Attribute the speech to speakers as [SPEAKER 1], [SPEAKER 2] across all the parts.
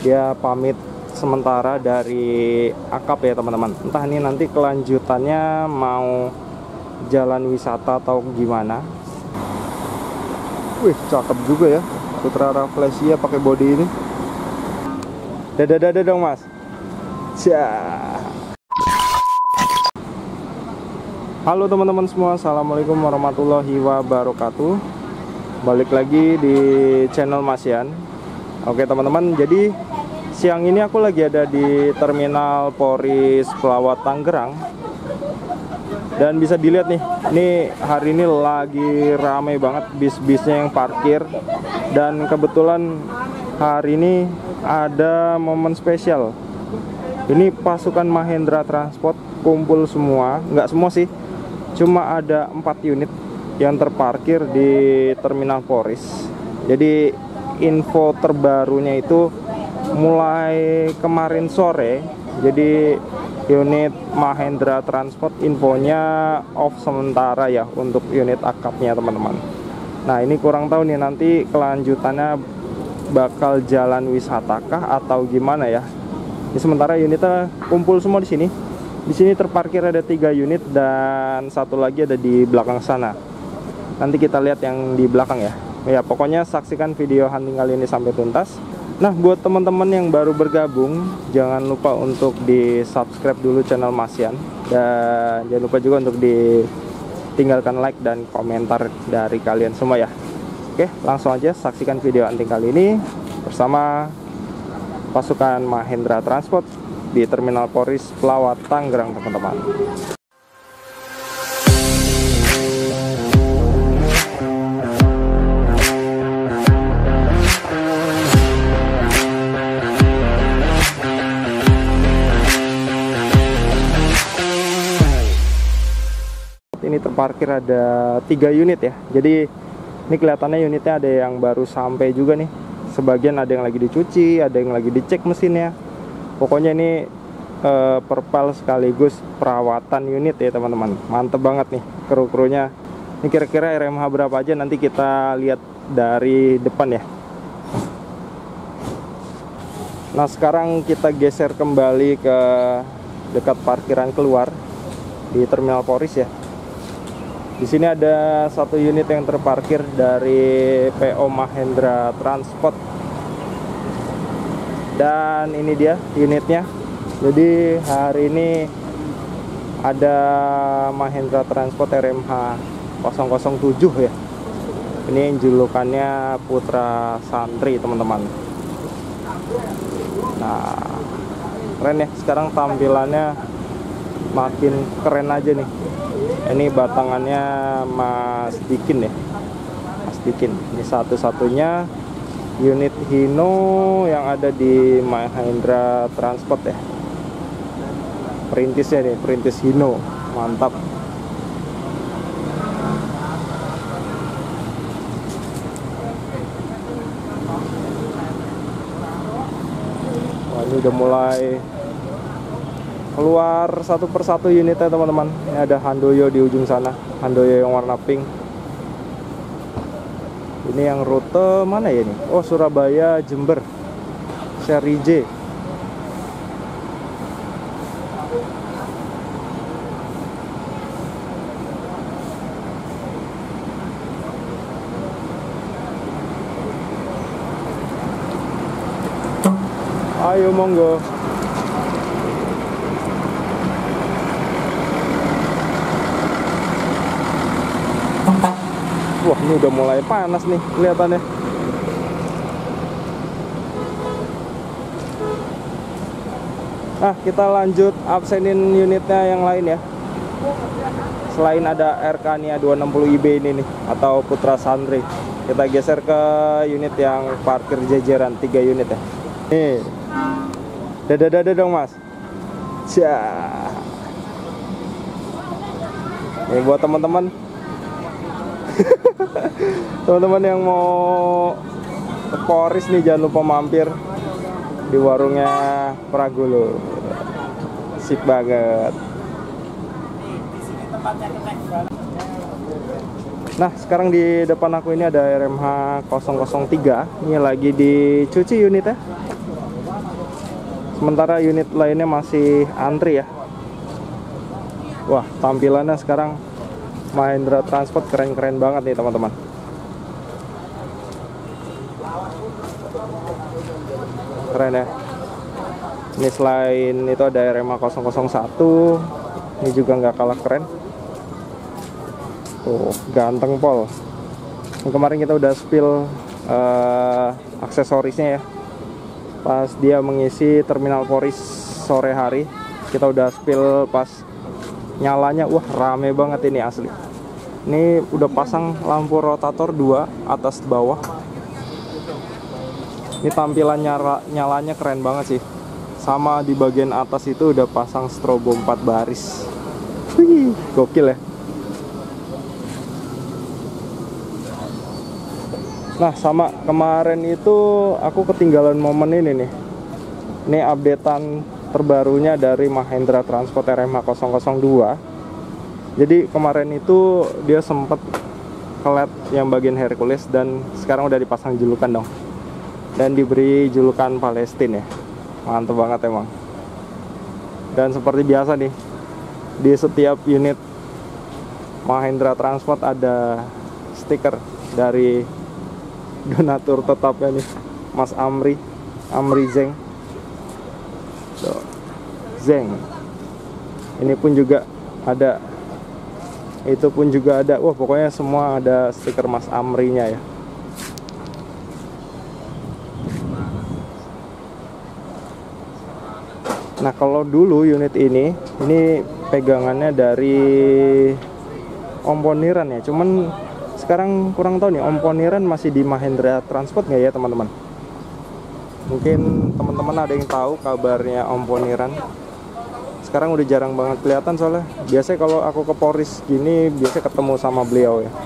[SPEAKER 1] dia pamit sementara dari akap ya teman-teman. Entah ini nanti kelanjutannya mau jalan wisata atau gimana. Wih, cakep juga ya Putra Rafflesia pakai body ini. Dadah dong mas. Halo teman-teman semua, assalamualaikum warahmatullahi wabarakatuh. Balik lagi di channel Mas Yan. Oke teman-teman, jadi siang ini aku lagi ada di Terminal Poris Pelawat Tangerang. Dan bisa dilihat nih, ini hari ini lagi ramai banget bis-bisnya yang parkir. Dan kebetulan hari ini ada momen spesial. Ini pasukan Mahendra Transport kumpul semua, nggak semua sih, cuma ada 4 unit yang terparkir di Terminal Poris. Jadi info terbarunya itu mulai kemarin sore. Jadi unit Mahendra Transport infonya off sementara ya untuk unit akapnya teman-teman. Nah ini kurang tahu nih nanti kelanjutannya bakal jalan wisatakah atau gimana ya. Ini sementara unitnya kumpul semua di sini. Di sini terparkir ada 3 unit dan satu lagi ada di belakang sana. Nanti kita lihat yang di belakang ya. Ya pokoknya saksikan video hunting kali ini sampai tuntas. Nah buat teman-teman yang baru bergabung, jangan lupa untuk di subscribe dulu channel Mas Yan. Dan jangan lupa juga untuk ditinggalkan like dan komentar dari kalian semua ya. Oke langsung aja saksikan video hunting kali ini bersama pasukan Mahendra Transport di Terminal Poris Pelawat Tangerang teman-teman. Ini terparkir ada 3 unit ya. Jadi ini kelihatannya unitnya ada yang baru sampai juga nih. Sebagian ada yang lagi dicuci, ada yang lagi dicek mesinnya. Pokoknya ini perpal sekaligus perawatan unit ya teman-teman. Mantep banget nih kru-krunya. Ini kira-kira RMH berapa aja nanti kita lihat dari depan ya. Nah sekarang kita geser kembali ke dekat parkiran keluar di Terminal Poris ya. Di sini ada 1 unit yang terparkir dari PO Mahendra Transport. Dan ini dia unitnya. Jadi hari ini ada Mahendra Transport RMH 007 ya. Ini yang julukannya Putra Santri teman-teman. Nah keren ya, sekarang tampilannya makin keren aja nih. Ini batangannya Mas Dikin ya, Mas Dikin. Ini satu-satunya unit Hino yang ada di Mahendra Transport ya. Perintisnya nih, perintis Hino, mantap. Wah ini udah mulai keluar satu persatu unitnya teman-teman. Ini ada Handoyo di ujung sana, Handoyo yang warna pink. Ini yang rute mana ya ini? Oh Surabaya Jember seri J. Ayo monggo. Wah ini udah mulai panas nih kelihatannya. Nah kita lanjut absenin unitnya yang lain ya. Selain ada RK Nia 260 IB ini nih, atau Putra Santri, kita geser ke unit yang parkir jajaran 3 unit ya. Nih dadah dong mas. Ini buat teman-teman teman-teman yang mau ke Poris nih, jangan lupa mampir di warungnya Pragolo. Sip banget. Nah sekarang di depan aku ini ada RMH 003. Ini lagi dicuci unitnya. Sementara unit lainnya masih antri ya. Wah, tampilannya sekarang Mahindra Transport keren-keren banget nih teman-teman. Keren ya. Ini selain itu ada RMA 001, ini juga nggak kalah keren. Tuh, ganteng pol. Kemarin kita udah spill aksesorisnya ya. Pas dia mengisi terminal Poris sore hari, kita udah spill pas nyalanya. Wah, rame banget ini asli. Ini udah pasang lampu rotator 2 atas bawah. Ini tampilan nyalanya keren banget sih. Sama di bagian atas itu udah pasang strobo 4 baris. Wih, gokil ya. Nah, sama kemarin itu aku ketinggalan momen ini nih. Ini updatean terbarunya dari Mahindra Transport RMA 002. Jadi kemarin itu dia sempet kelet yang bagian Hercules dan sekarang udah dipasang julukan dong. Dan diberi julukan Palestine ya. Mantep banget emang. Dan seperti biasa nih, di setiap unit Mahindra Transport ada stiker dari donatur tetapnya nih, Mas Amri Zeng. Tuh, Zeng. Ini pun juga ada, itu pun juga ada. Wah, pokoknya semua ada stiker Mas Amrinya ya. Nah, kalau dulu unit ini pegangannya dari Om Poniran ya. Cuman sekarang kurang tahu nih, Om Poniran masih di Mahindra Transport nggak ya teman-teman? Mungkin teman-teman ada yang tahu kabarnya Om Poniran. Sekarang udah jarang banget kelihatan soalnya. Biasanya kalau aku ke Poris gini, biasanya ketemu sama beliau ya.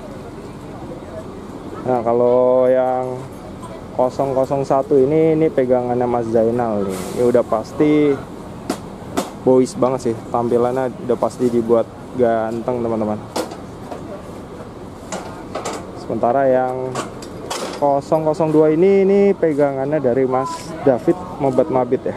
[SPEAKER 1] Nah, kalau yang 001 ini pegangannya Mas Zainal nih. Ini udah pasti boys banget sih. Tampilannya udah pasti dibuat ganteng teman-teman. Sementara yang 002 ini pegangannya dari Mas David Mobat Mabit ya.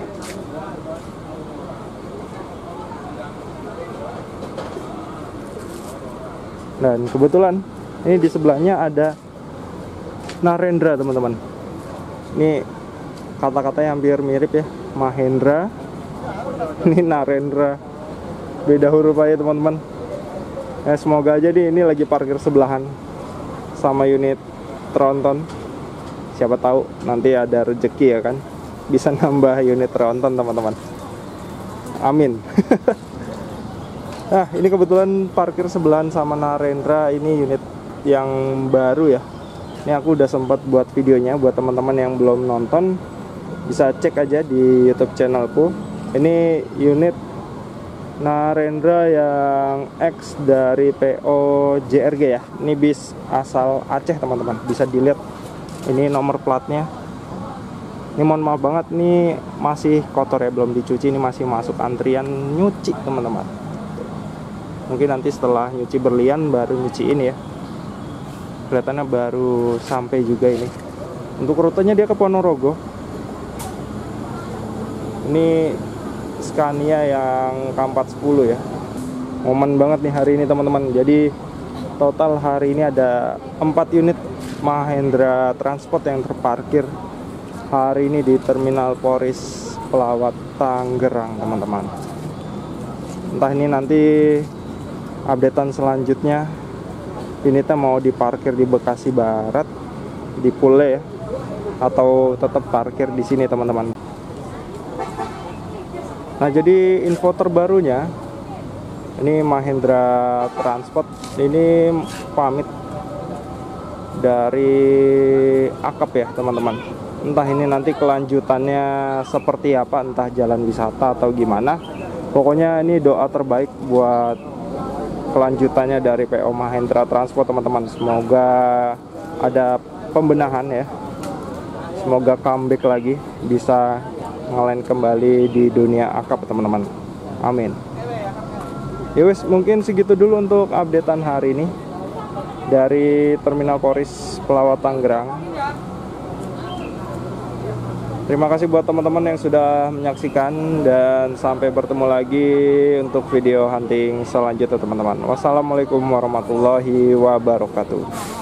[SPEAKER 1] Dan kebetulan ini di sebelahnya ada Narendra teman-teman. Ini kata-katanya hampir mirip ya. Mahindra, ini Narendra, beda huruf aja teman-teman. Semoga aja ini lagi parkir sebelahan sama unit tronton. Siapa tahu nanti ada rezeki ya kan, bisa nambah unit tronton teman-teman. Amin. Nah, ini kebetulan parkir sebelahan sama Narendra. Ini unit yang baru ya. Ini aku udah sempat buat videonya. Buat teman-teman yang belum nonton, bisa cek aja di YouTube channelku. Ini unit Narendra yang X dari PO JRG ya. Ini bis asal Aceh teman-teman. Bisa dilihat ini nomor platnya. Ini mohon maaf banget, ini masih kotor ya, belum dicuci. Ini masih masuk antrian nyuci teman-teman. Mungkin nanti setelah nyuci berlian baru nyuciin ya. Kelihatannya baru sampai juga ini. Untuk rutenya dia ke Ponorogo. Ini Scania yang K410 ya. Momen banget nih hari ini teman-teman. Jadi total hari ini ada 4 unit Mahindra Transport yang terparkir hari ini di Terminal Poris Pelawat Tangerang teman-teman. Entah ini nanti updatean selanjutnya unitnya mau diparkir di Bekasi Barat, di Pule ya, atau tetap parkir di sini teman-teman. Nah, jadi info terbarunya ini Mahindra Transport ini pamit dari akap ya teman-teman. Entah ini nanti kelanjutannya seperti apa, entah jalan wisata atau gimana. Pokoknya ini doa terbaik buat kelanjutannya dari PO Mahindra Transport teman-teman. Semoga ada pembenahan ya. Semoga comeback lagi, bisa ngalahin kembali di dunia akap teman-teman. Amin. Ya wes, mungkin segitu dulu untuk updatean hari ini dari Terminal Poris Pelawat Tangerang. Terima kasih buat teman-teman yang sudah menyaksikan, dan sampai bertemu lagi untuk video hunting selanjutnya teman-teman. Wassalamualaikum warahmatullahi wabarakatuh.